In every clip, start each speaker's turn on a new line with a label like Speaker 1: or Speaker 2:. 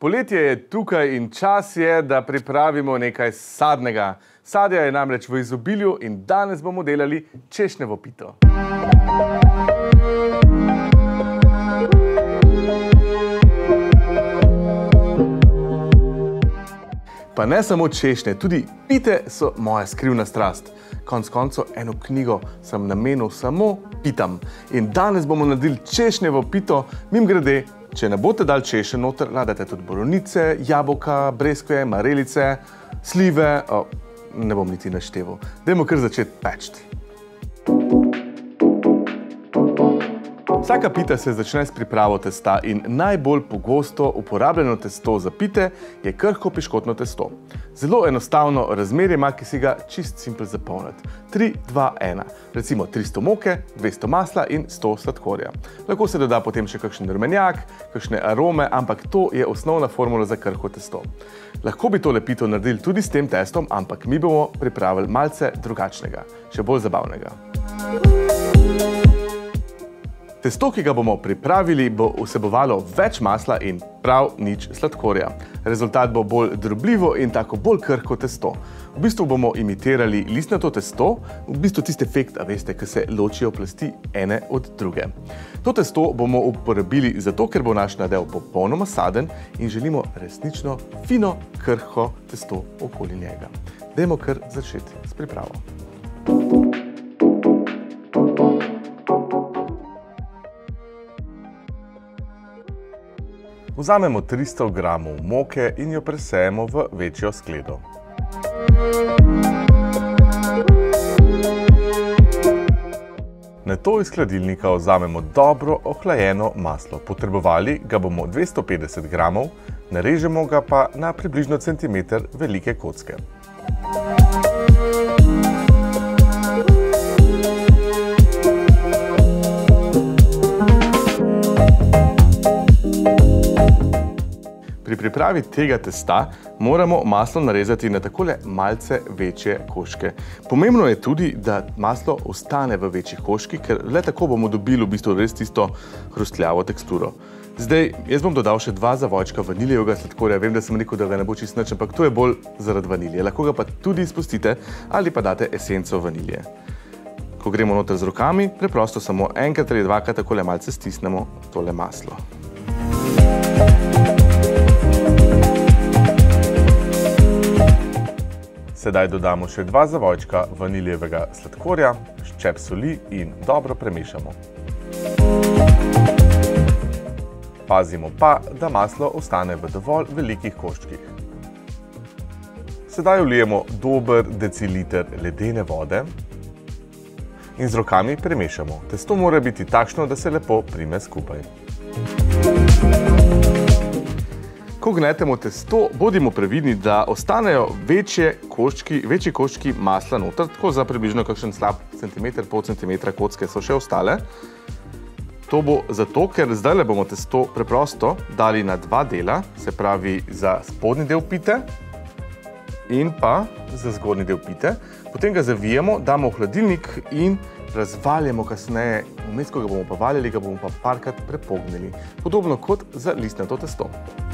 Speaker 1: Poletje je tukaj in čas je, da pripravimo nekaj sadnega. Sadja je namreč v izobilju in danes bomo delali češnjevo pito. Pa ne samo češnje, tudi pite so moja skrivna strast. Konec koncev eno knjigo sem namenil samo pitam. In danes bomo naredili češnjevo pito, mimogrede, če ne boste dali češenj noter, dajte tudi borovnice, jabolka, breskve, marelice, slive, ne bom niti našteval. Dajmo kar začeti peči. Vsaka pita se začne s pripravo testa in najbolj pogosto uporabljeno testo za pite je krhko piškotno testo. Zelo enostavno razmerje ima, ki si ga čist simpel zapolniti. 3, 2, 1. Recimo 300 moke, 200 masla in 100 sladkorja. Lahko se doda potem še kakšen rumenjak, kakšne arome, ampak to je osnovna formula za krhko testo. Lahko bi tole pito naredili tudi s tem testom, ampak mi bomo pripravili malce drugačnega, še bolj zabavnega. Testo, ki ga bomo pripravili, bo vsebovalo več masla in prav nič sladkorja. Rezultat bo bolj drobljivo in tako bolj krhko testo. V bistvu bomo imitirali listnato testo, v bistvu tisti efekt, veste, ki se ločijo plasti ene od druge. To testo bomo uporabili zato, ker bo naš nadev popolnoma saden in želimo resnično fino, krhko testo okoli njega. Dajmo kar začeti s pripravo. Vzamemo 300 gramov moke in jo presejemo v večjo skledo. Nato iz hladilnika vzamemo dobro ohlajeno maslo. Potrebovali ga bomo 250 gramov, narežemo ga pa na približno centimeter velike kocke. Pri pripravi tega testa moramo maslo narezati na takole malce večje koščke. Pomembno je tudi, da maslo ostane v večjih koščkih, ker le tako bomo dobili v bistvu res tisto hrustljavo teksturo. Zdaj, jaz bom dodal še 2 zavojčka vaniljevega sladkorja. Vem, da sem rekel, da ga ne bo čisto nič, ampak to je bolj zaradi vanilije. Lahko ga pa tudi izpustite ali pa date esenco vanilije. Ko gremo noter z rokami, preprosto samo enkrat ali dvakrat takole malce stisnemo tole maslo. Sedaj dodamo še 2 zavojčka vaniljevega sladkorja, ščep soli in dobro premešamo. Pazimo pa, da maslo ostane v dovolj velikih koščkih. Sedaj vlijemo dober deciliter ledene vode in z rokami premešamo. Testo mora biti takšno, da se lepo prime skupaj. Ko gnetemo testo, bodimo previdni, da ostanejo večji koščki masla noter, tako za približno kakšen slab centimeter, pol centimetra kocke so še ostale. To bo zato, ker zdajle bomo testo preprosto dali na 2 dela, se pravi za spodnji del pite in pa za zgornji del pite. Potem ga zavijemo, damo v hladilnik in razvaljamo kasneje. Vmes, ko ga bomo pa valjali, ga bomo pa parkrat prepognili. Podobno kot za listnato testo.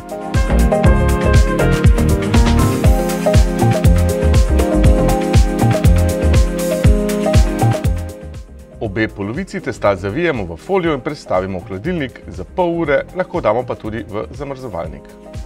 Speaker 1: Obe polovici testa zavijemo v folijo in prestavimo v hladilnik za pol ure, lahko damo pa tudi v zamrzovalnik.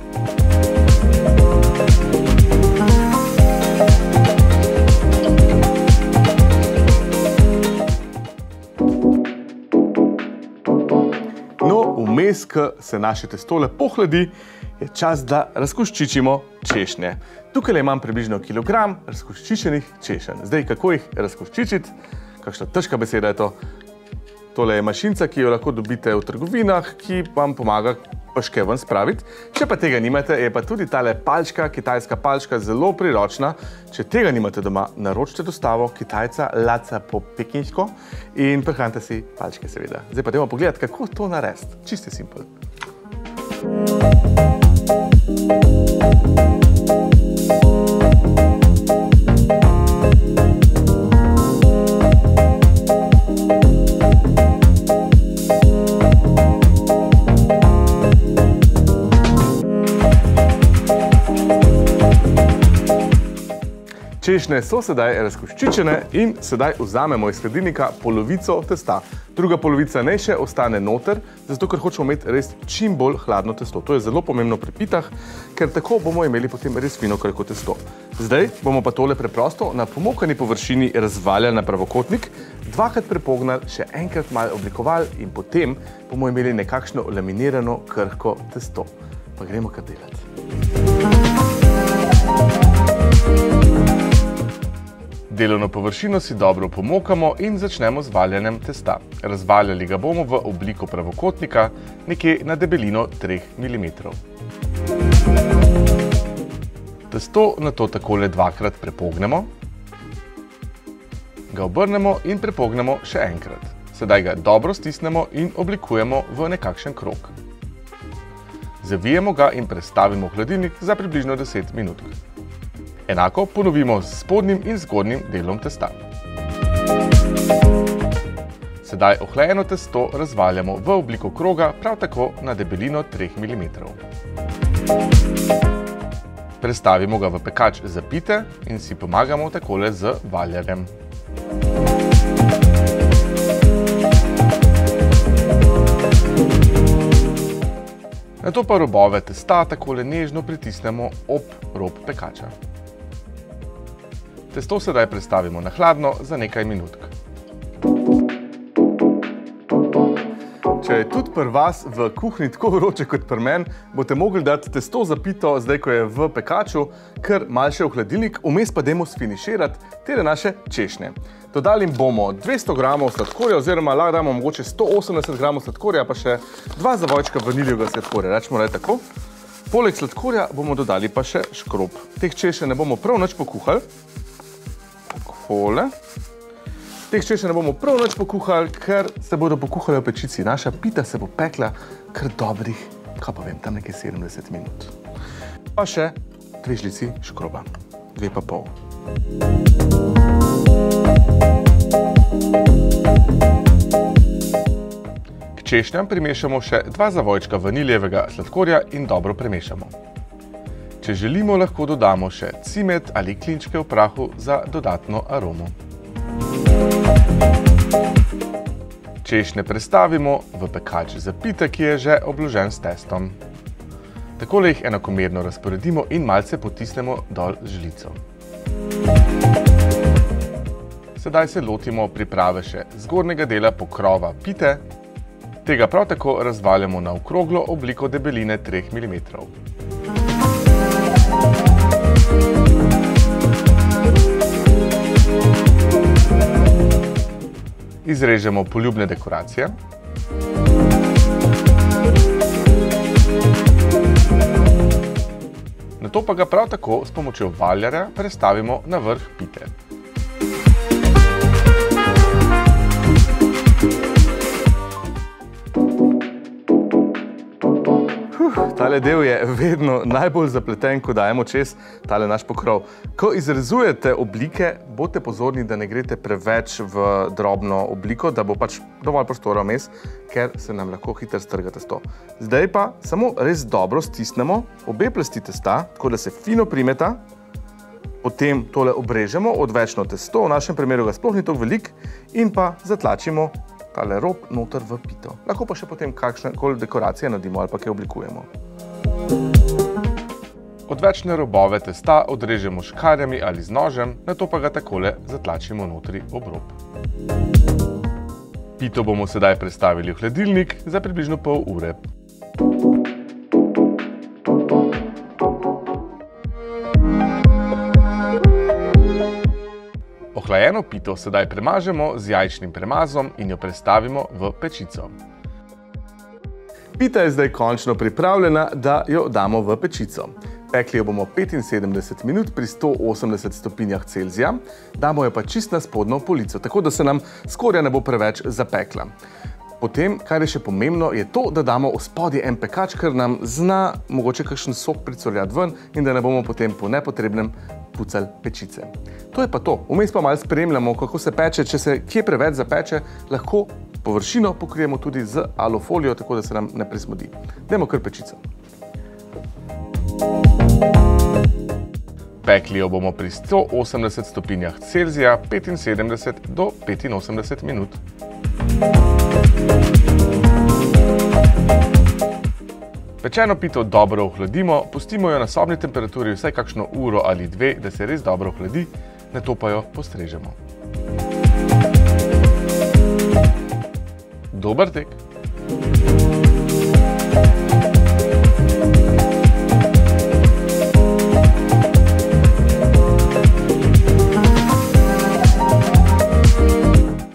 Speaker 1: No, vmes, ko se naše testo lepo hladi, je čas, da razkoščičimo češnje. Tukaj imam približno kilogram razkoščičenih češenj. Zdaj, kako jih razkoščičiti? Kakšna težka beseda je to. Tole je mašinca, ki jo lahko dobite v trgovinah, ki vam pomaga peške ven spraviti. Če pa tega nimate, je pa tudi tale palčka, kitajska palčka, zelo priročna. Če tega nimate doma, naročite dostavo Kitajca Laca po pekinško in prihranite si palčke seveda. Zdaj pa dajmo pogledati, kako to narediti. Čisto simpel. Češnje so sedaj razkoščičene in sedaj vzamemo iz hladilnika polovico testa. Druga polovica naj še ostane noter, zato ker hočemo imeti res čim bolj hladno testo. To je zelo pomembno pri pitah, ker tako bomo imeli potem res fino krhko testo. Zdaj bomo pa tole preprosto na pomokani površini razvaljali na pravokotnik, dvakrat prepognali, še enkrat malo oblikovali in potem bomo imeli nekakšno laminirano krhko testo. Pa gremo kar delati. Delovno površino si dobro pomokamo in začnemo z valjanjem testa. Razvaljali ga bomo v obliko pravokotnika, nekje na debelino 3 mm. Testo nato takole dvakrat prepognemo, ga obrnemo in prepognemo še enkrat. Sedaj ga dobro stisnemo in oblikujemo v nekakšen krog. Zavijemo ga in prestavimo v hladilnik za približno 10 minut. Enako ponovimo s spodnjim in zgornjim delom testa. Sedaj ohlajeno testo razvaljamo v obliko kroga, prav tako na debelino 3 mm. Prestavimo ga v pekač za pite in si pomagamo takole z valjarjem. Nato pa robove testa takole nežno pritisnemo ob rob pekača. Testo sedaj prestavimo na hladno za nekaj minutk. Če je tudi pri vas v kuhinji tako vroče kot pri meni, boste mogli dati testo za pito, zdaj ko je v pekaču, kar malce v hladilnik, vmes pa dajmo sfiniširati te naše češnje. Dodali bomo 200 g sladkorja, oziroma lahko damo mogoče 180 g sladkorja, pa še 2 zavojčka vaniljevega sladkorja, rečemo le tako. Poleg sladkorja bomo dodali pa še škrob. Teh češenj ne bomo prav nič pokuhali. Teh češenj ne bomo prav nič pokuhali, ker se bodo pokuhali v pečici. Naša pita se bo pekla kar dobrih, kaj pa vem, tam nekaj 70 minut. Pa še 2 žlici škroba, 2,5. K češnjam primešamo še 2 zavojčka vaniljevega sladkorja in dobro premešamo. Če želimo, lahko dodamo še cimet ali klinčke v prahu za dodatno aromo. Češnje prestavimo v pekač za pite, ki je že obložen s testom. Takole jih enakomerno razporedimo in malce potisnemo dol z žlico. Sedaj se lotimo priprave še zgornjega dela pokrova pite. Tega prav tako razvaljamo na okroglo obliko debeline 3 mm. Izrežemo poljubne dekoracije. Nato pa ga prav tako s pomočjo valjarja prestavimo na vrh pite. Tale del je vedno najbolj zapleten, ko dajemo čez tale naš pokrov. Ko izrezujete oblike, bodite pozorni, da ne greste preveč v drobno obliko, da bo pač dovolj prostora vmes, ker se nam lahko hitro strga testo. Zdaj pa samo res dobro stisnemo obe plasti testa, tako da se fino primeta, potem tole obrežemo odvečno testo, v našem primeru ga sploh ni toliko velik, in pa zatlačimo tale rob noter v pito. Lahko pa še potem kakšnekoli dekoracije naredimo ali pa kaj oblikujemo. Odvečne robove testa odrežemo s škarjami ali z nožem, nato pa ga takole zatlačimo notri ob rob. Pito bomo sedaj prestavili v hladilnik za približno pol ure. Ohlajeno pito sedaj premažemo z jajčnim premazom in jo prestavimo v pečico. Pita je zdaj končno pripravljena, da jo damo v pečico. Pekli jo bomo 75 minut pri 180 stopinjah Celzija, damo jo pa čist na spodnjo polico, tako da se nam skorja ne bo preveč zapekla. Potem, kar je še pomembno, je to, da damo v spodje en pekač, ker nam zna mogoče kakšen sok pricurljati ven in da ne bomo potem po nepotrebnem pucali pečice. To je pa to. Vmes pa malo spremljamo, kako se peče. Če se kje preveč zapeče, lahko površino pokrijemo tudi z alufolijo, tako da se nam ne presmodi. Dajmo kar pečico. Pekli jo bomo pri 180 stopinjah Celzija 75 do 85 minut. Pečeno pito dobro ohladimo, pustimo jo na sobni temperaturi vsaj kakšno uro ali dve, da se res dobro ohladi, nato pa jo postrežemo. Dober tek!